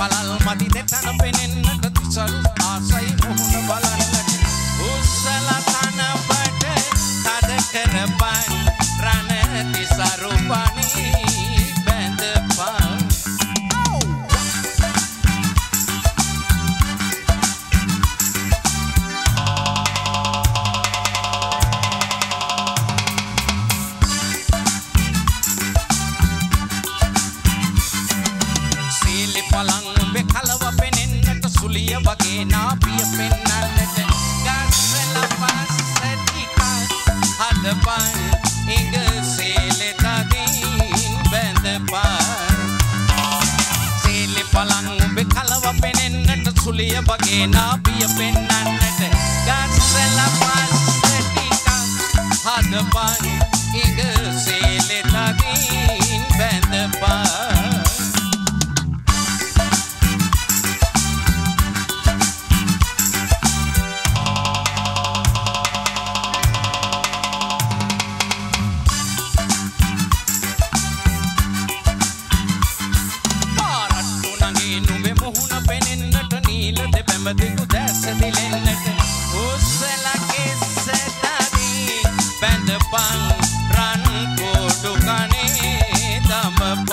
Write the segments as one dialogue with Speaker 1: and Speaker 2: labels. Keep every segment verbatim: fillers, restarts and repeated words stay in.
Speaker 1: පළල් මදි දෙතන පෙනෙන්නට තිසරු ආසයි මුහුණ බලන්නට උස්සලා තනපට තද කරපන් රණ තිසරු පණී බැඳපන් පලං උඹේ කලව පෙනෙන්නට සුලිය වගේ නාපිය පෙන්නන්නට ගස්සල පස්ස ටිකක් හදපන් ඉඟ සීලේ තදින් බැඳපන් සීලේ පලං උඹේ කලව පෙනෙන්නට සුලිය වගේ නාපිය පෙන්නන්නට ගස්සල පස්ස ටිකක් හදපන් ඉඟ සීලේ තදින් බැඳපන් දිගු දැස දිලෙන්නට උස්සලා කෙස්ස තදින් බැඳපන් රන් කොඩු කනේ දමපන්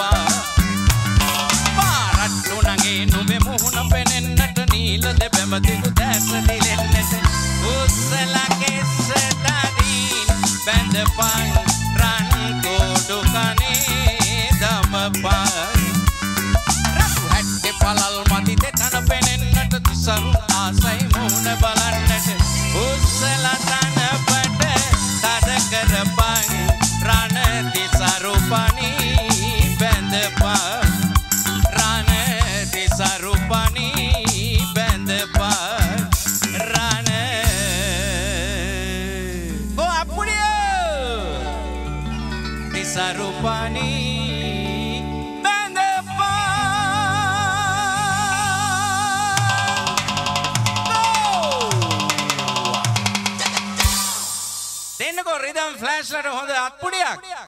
Speaker 1: පාරට්ටු නගේ නුඹේ මුහුණ පෙනෙන්නට නීල දෙබැම දිගු දැස දිලෙන්නට උස්සලා කෙස්ස තදින් බැඳපන් රන් කොඩු කනේ දමපන් රතු හැට්ටේ පළල් මදි දෙතන පෙනෙන්නට තිසරු ආසයි මුහුණ බලන්නට උස්සලා තනපට තද කරපන් රණ තිසරු පණී බැඳපන් රණ තිසරු පණී බැඳපන් රණ ඕ අප්පුඩියෝ තිසරු පණී rhythm flash ලට හොඳ අත්පුඩියක්